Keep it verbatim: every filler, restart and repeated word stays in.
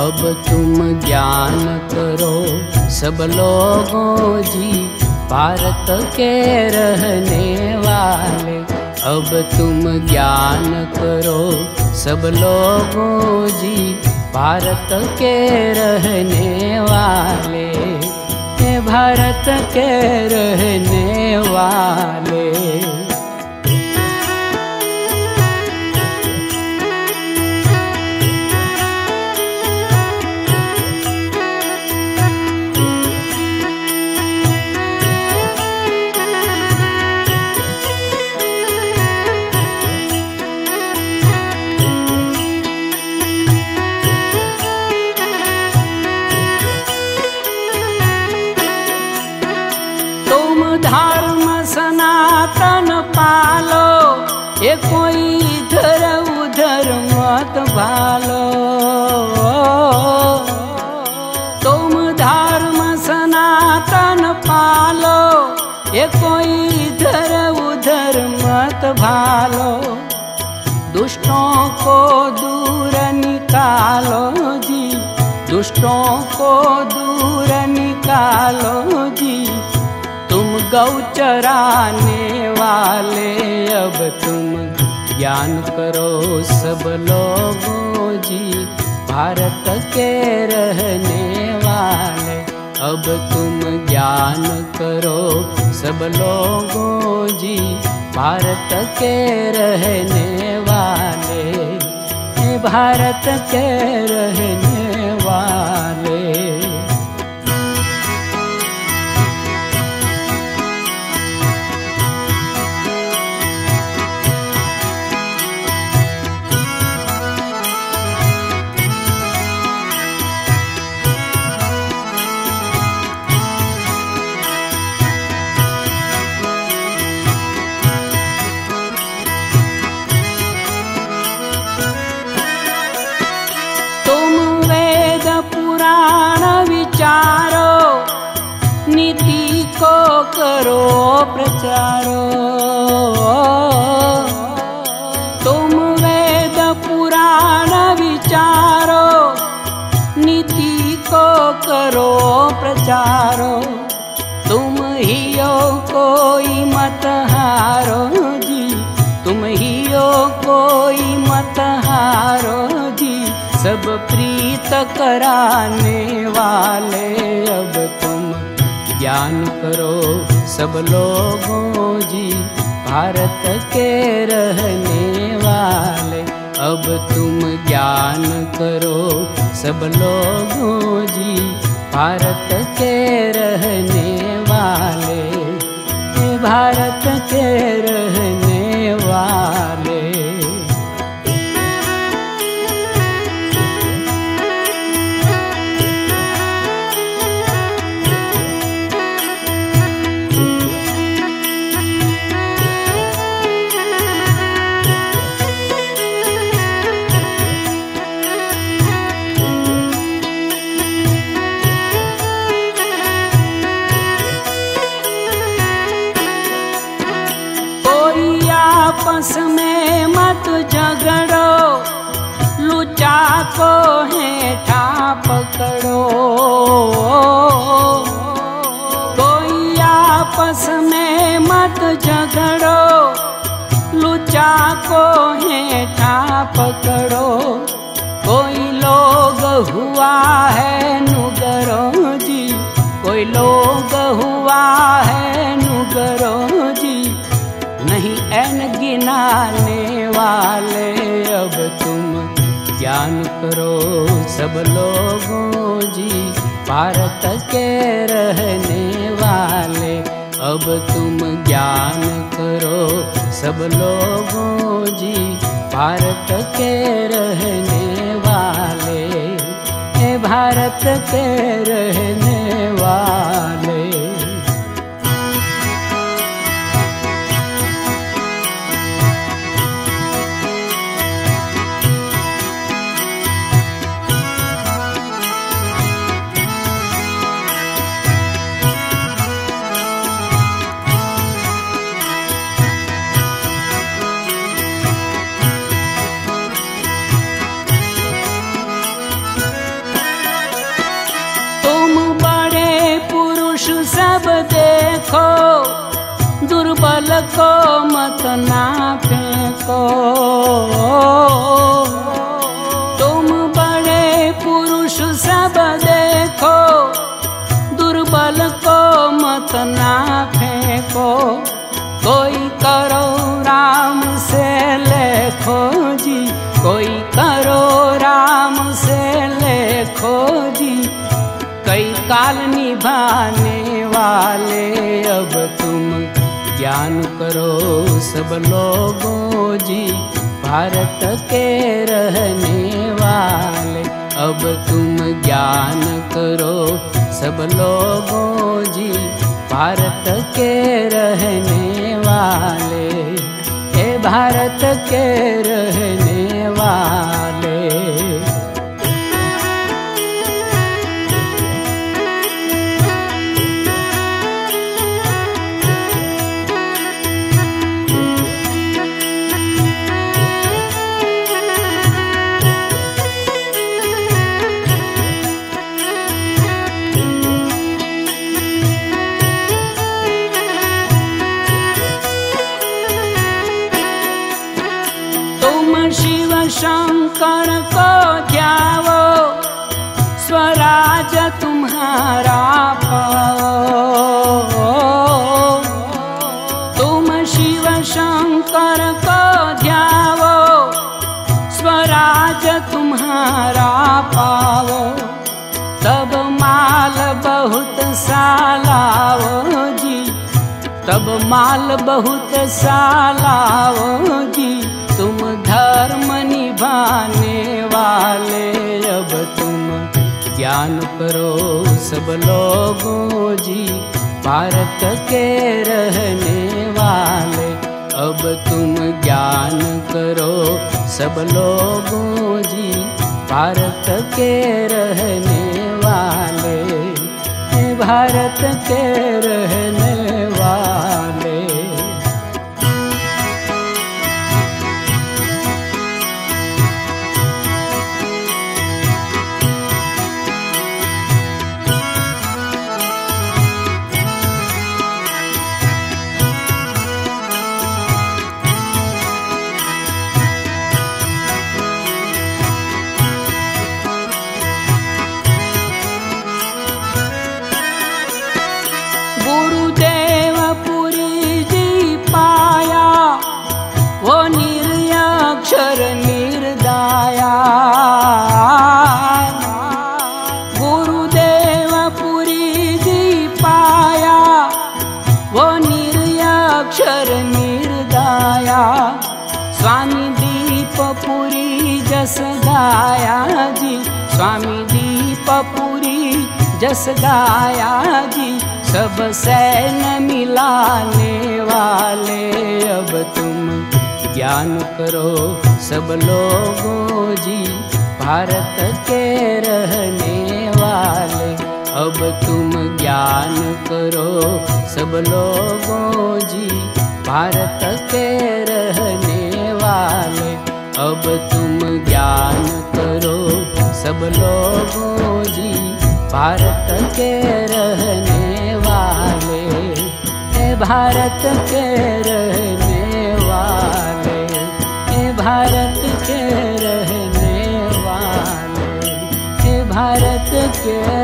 अब तुम ज्ञान करो सब लोगों जी, भारत के रहने वाले। अब तुम ज्ञान करो सब लोगों जी, भारत के रहने वाले, हे भारत के रहने वाले। धर्म सनातन पालो, ये कोई इधर उधर मत भालो। तुम धर्म सनातन पालो, ये कोई इधर उधर मत भालो। दुष्टों को दूर निकालो जी, दुष्टों को दूर निकालो जी। तुम गौ चराने वाले, अब तुम ज्ञान करो सब लोगों जी, भारत के रहने वाले। अब तुम ज्ञान करो सब लोगों जी, भारत के रहने वाले, हे भारत के रहने वाले। पुराण विचारो, नीति को करो प्रचारो। तुम वेद पुराण विचारो, नीति को करो प्रचारो। तुम ही हो कोई मत हारो जी, तुम ही हो कोई मत हारो जी। सब प्रीत कराने वाले, अब तुम ज्ञान करो सब लोगों जी, भारत के रहने वाले। अब तुम ज्ञान करो सब लोगों जी, भारत के रहने वाले, भारत के रहने वाले। आपस में मत झगड़ो, लुचा को हेठा पकड़ो। कोई आपस में मत झगड़ो, लुचा को हेठा पकड़ो। कोई लोग हुआ है नुगरो जी, कोई लोग हुआ है नुगरो जी। नहीं ऐन गिनाने वाले, अब तुम ज्ञान करो सब लोगों जी, भारत के रहने वाले। अब तुम ज्ञान करो सब लोगों जी, भारत के रहने वाले, हे भारत के रहने वाले। को मत ना फेंको। तुम बड़े पुरुष सब देखो, दुर्बल को मत ना फेंको। कोई करो राम से लेखो जी, कोई करो राम से लेखो जी। कई काल निभाने वाले अब तुम ज्ञान करो सब लोगों जी। भारत के रहने वाले अब तुम ज्ञान करो सब लोगों जी। भारत के रहने वाले, हे भारत के रहने वाले। शिव शंकर को ध्याओ, स्वराज तुम्हारा पाओ। तुम शिव शंकर को ध्याओ, स्वराज तुम्हारा पाओ। तब माल बहुत सालाओ जी, तब माल बहुत सालाओ जी। तुम धर्म निभाने वाले अब तुम ज्ञान करो सब लोगों जी। भारत के रहने वाले अब तुम ज्ञान करो सब लोगों जी। भारत के रहने वाले, भारत के रहने वाले। अक्षर निर्दाया, गुरुदेव पुरी जी पाया। वो निर्यक्षर निर्दाया, स्वामी दीप पुरी जस गाया जी। स्वामी दीप पुरी जस गाया जी। सब सैन मिलाने वाले अब तुम ज्ञान करो सब लोगों जी। भारत के रहने वाले अब तुम ज्ञान करो सब लोगों जी। भारत के रहने वाले अब तुम ज्ञान करो सब लोगों जी। भारत के रहने वाले, हे भारत के रहने वाले, हे भारत के रहने वाले, हे भारत के